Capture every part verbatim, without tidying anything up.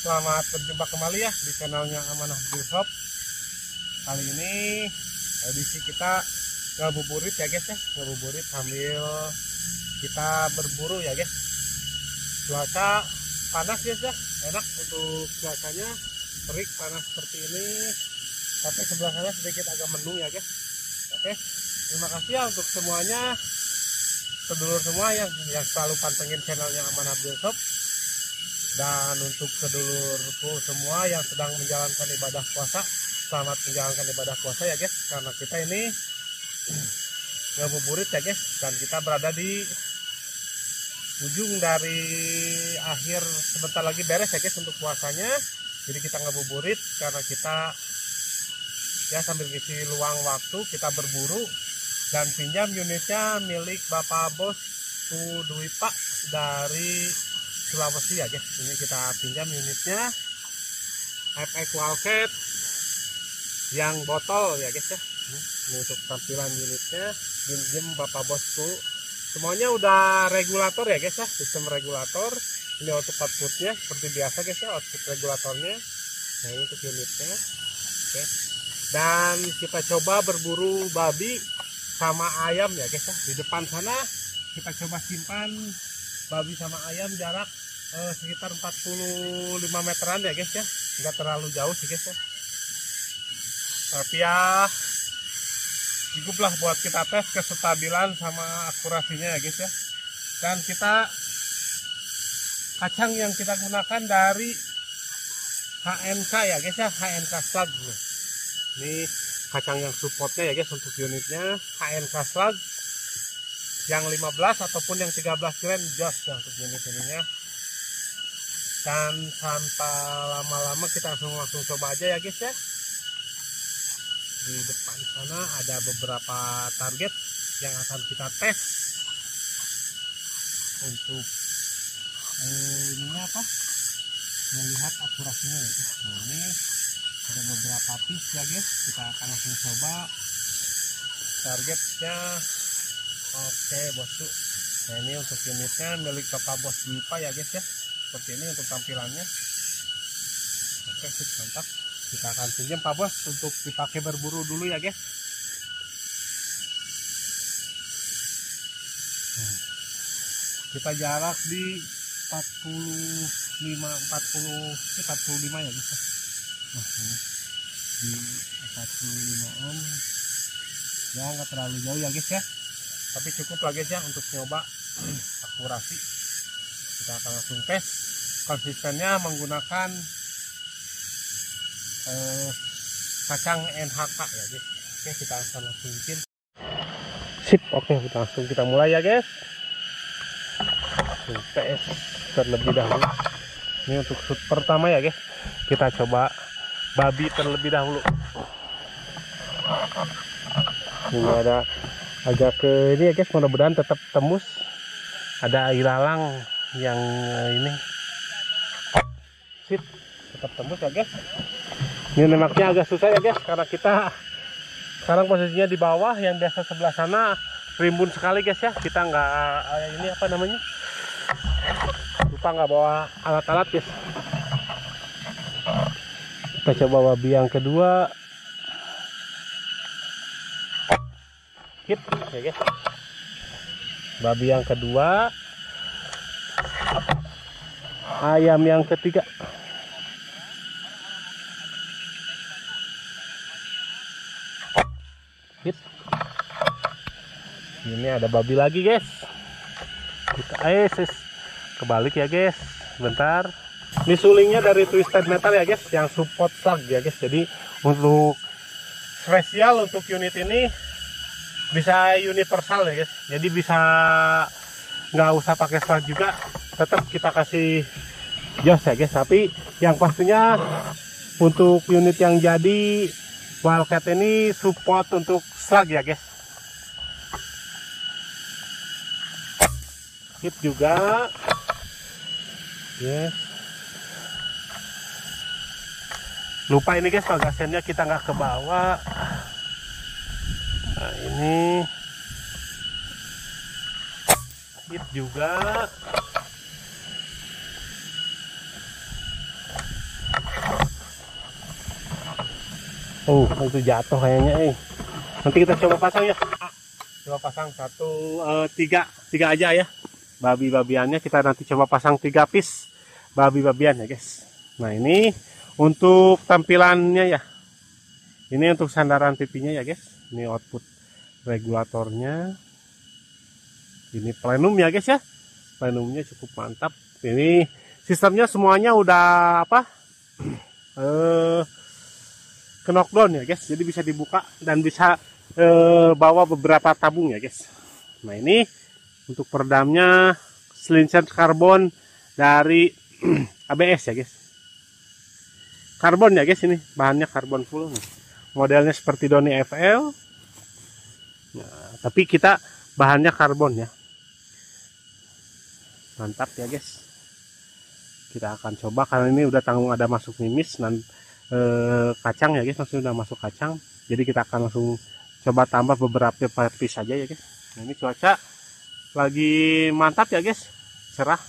selamat berjumpa kembali ya di channelnya Amanah Build Shop. Kali ini edisi kita ngabuburit ya guys ya, ngabuburit sambil kita berburu ya guys. Cuaca panas guys ya, enak untuk cuacanya, terik panas seperti ini. Tapi sebelah sana sedikit agak mendung ya guys. Oke, terima kasih ya untuk semuanya, sedulur semua yang yang selalu pantengin channelnya Amanah Build Shop. Dan untuk sedulurku semua yang sedang menjalankan ibadah puasa, selamat menjalankan ibadah puasa ya guys. Karena kita ini ngabuburit ya guys, dan kita berada di ujung dari akhir, sebentar lagi beres ya guys untuk puasanya. Jadi kita ngabuburit karena kita ya sambil ngisi luang waktu kita berburu dan pinjam unitnya milik Bapak Bos Kudwipa dari Sulawesi ya guys. Ini kita pinjam unitnya F X Wildcat yang botol ya guys ya. Ini untuk tampilan unitnya, pinjam Bapak Bosku. Semuanya udah regulator ya guys ya, sistem regulator. Ini untuk outputnya seperti biasa guys ya, output regulatornya. Nah ini untuk unitnya. Oke. Dan kita coba berburu babi sama ayam ya guys ya. Di depan sana kita coba simpan babi sama ayam jarak eh, sekitar empat puluh lima meteran ya guys ya, nggak terlalu jauh sih guys ya, tapi ya cukuplah buat kita tes kestabilan sama akurasinya ya guys ya. Dan kita kacang yang kita gunakan dari H N K ya guys ya, H N K Slug. Ini kacang yang supportnya ya guys untuk unitnya H N K Slug yang lima belas ataupun yang tiga belas gram jos ya untuk unit ininya. Dan tanpa lama-lama kita langsung langsung coba aja ya guys ya. Di depan sana ada beberapa target yang akan kita tes untuk eh, ininya apa, melihat akurasinya ya guys. Nah, ini ada beberapa piece ya guys, kita akan langsung coba targetnya. Oke bosku, nah ini untuk unitnya milik Bapak Bos Kudwipa ya guys ya, seperti ini untuk tampilannya. Oke sip, mantap. Kita akan pinjam Pak Bos untuk dipakai berburu dulu ya guys. Nah, kita jarak di empat puluh lima empat puluh empat puluh lima ya guys ya. Nah ini di empat puluh lima ohm ya, nggak terlalu jauh ya guys ya, tapi cukup lah guys ya untuk nyoba akurasi. Kita akan langsung tes konsistennya menggunakan eh, kacang N H K ya guys. Oke, kita akan langsung bikin. Sip, oke kita langsung kita mulai ya guys. Langsung tes terlebih dahulu. Ini untuk shoot pertama ya guys, kita coba babi terlebih dahulu. Ini ada agak ke ini ya guys, mudah-mudahan tetap tembus. Ada ilalang yang ini sip, tetap tembus ya guys. Ini nembaknya agak susah ya guys, karena kita sekarang posisinya di bawah, yang biasa sebelah sana rimbun sekali guys ya. Kita nggak ini apa namanya, lupa nggak bawa alat-alat guys. Kita coba babi yang kedua. Hit ya guys, babi yang kedua, ayam yang ketiga, hit. Ini ada babi lagi guys. Kita eh kebalik ya guys, bentar. Ini sulingnya dari Twisted Metal ya guys, yang support slug ya guys. Jadi untuk spesial untuk unit ini bisa universal ya guys, jadi bisa nggak usah pakai slug juga, tetap kita kasih jos ya guys. Tapi yang pastinya untuk unit yang jadi Wildcat ini support untuk slug ya guys. Hit juga yes. Lupa ini guys, bagasiannya kita nggak ke bawah. Nah ini hit juga. Oh, itu jatuh kayaknya. Eh, nanti kita coba pasang ya. Coba pasang satu, uh, tiga, tiga aja ya. Babi-babiannya kita nanti coba pasang tiga piece babi-babian ya guys. Nah ini untuk tampilannya ya. Ini untuk sandaran pipinya ya guys. Ini output regulatornya. Ini plenum ya guys ya. Plenumnya cukup mantap. Ini sistemnya semuanya udah apa? eh knockdown ya guys, jadi bisa dibuka dan bisa e, bawa beberapa tabung ya guys. Nah ini untuk peredamnya silinder karbon dari A B S ya guys, karbon ya guys, ini bahannya karbon full nih. Modelnya seperti Doni F L, nah, tapi kita bahannya karbon ya, mantap ya guys. Kita akan coba karena ini udah tanggung ada masuk mimis dan Eh, kacang ya guys, maksudnya udah masuk kacang, jadi kita akan langsung coba tambah beberapa piece saja ya guys. Nah, ini cuaca lagi mantap ya guys, cerah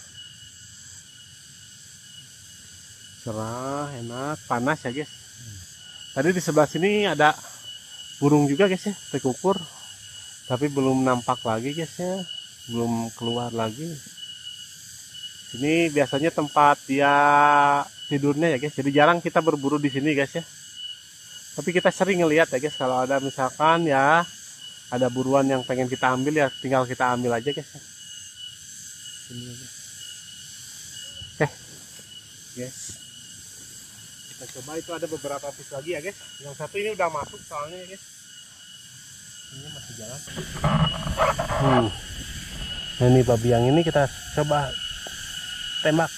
cerah enak, panas ya guys. Tadi di sebelah sini ada burung juga guys ya, terkukur, tapi belum nampak lagi guys ya, belum keluar lagi. Ini biasanya tempat dia tidurnya ya guys, jadi jarang kita berburu di sini guys ya. Tapi kita sering ngelihat ya guys, kalau ada misalkan ya ada buruan yang pengen kita ambil ya tinggal kita ambil aja guys ya. Ini aja. Oke guys, kita coba, itu ada beberapa piece lagi ya guys. Yang satu ini udah masuk soalnya ya guys, ini masih jalan. Hmm. Nah, ini babi yang ini kita coba tembak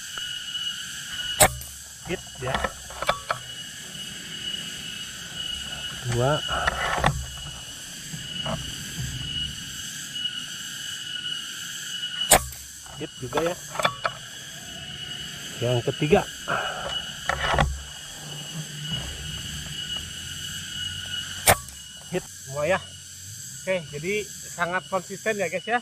hit ya, dua, hit juga ya, yang ketiga hit semua ya. Oke, jadi sangat konsisten ya guys ya,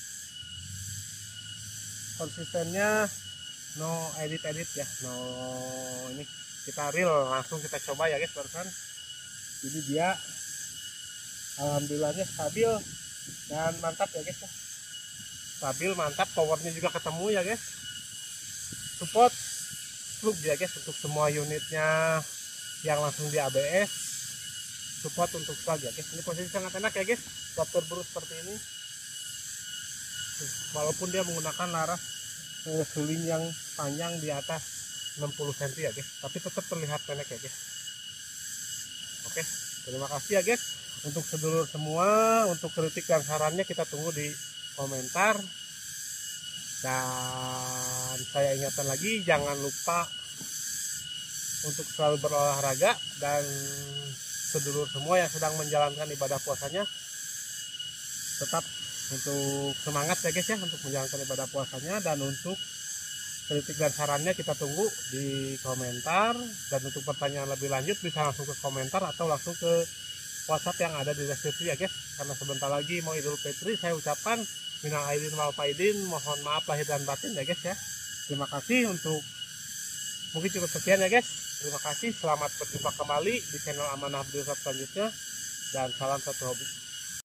konsistennya no edit edit ya, no ini kita real langsung kita coba ya guys barusan. Jadi dia alhamdulillahnya stabil dan mantap ya guys ya, stabil mantap, powernya juga ketemu ya guys, support plug ya guys untuk semua unitnya yang langsung di A B S, support untuk plug ya guys. Ini posisi sangat enak ya guys buat berburu seperti ini, walaupun dia menggunakan laras suling yang panjang di atas enam puluh sentimeter ya guys, tapi tetap terlihat pendek ya guys. Oke, terima kasih ya guys untuk sedulur semua. Untuk kritik dan sarannya kita tunggu di komentar, dan saya ingatkan lagi jangan lupa untuk selalu berolahraga, dan sedulur semua yang sedang menjalankan ibadah puasanya tetap untuk semangat ya guys ya untuk menjalankan ibadah puasanya. Dan untuk kritik dan sarannya kita tunggu di komentar, dan untuk pertanyaan lebih lanjut bisa langsung ke komentar atau langsung ke WhatsApp yang ada di deskripsi ya guys. Karena sebentar lagi mau Idul Fitri, saya ucapkan minal aidin wal faidin, mohon maaf lahir dan batin ya guys ya. Terima kasih, untuk mungkin cukup sekian ya guys. Terima kasih, selamat berjumpa kembali di channel Amanah Video selanjutnya, dan salam satu hobi.